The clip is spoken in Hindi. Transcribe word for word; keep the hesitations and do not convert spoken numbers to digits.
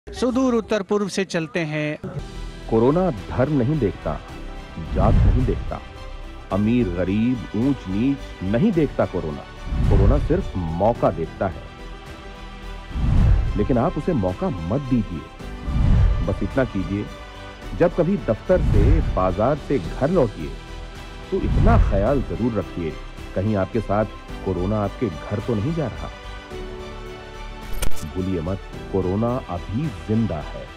सुदूर उत्तर पूर्व से चलते हैं। कोरोना धर्म नहीं देखता, जात नहीं देखता, अमीर गरीब ऊंच नीच नहीं देखता। कोरोना कोरोना सिर्फ मौका देखता है, लेकिन आप उसे मौका मत दीजिए। बस इतना कीजिए, जब कभी दफ्तर से बाजार से घर लौटिए तो इतना ख्याल जरूर रखिए कहीं आपके साथ कोरोना आपके घर तो नहीं जा रहा। भूलिए मत, कोरोना अभी जिंदा है।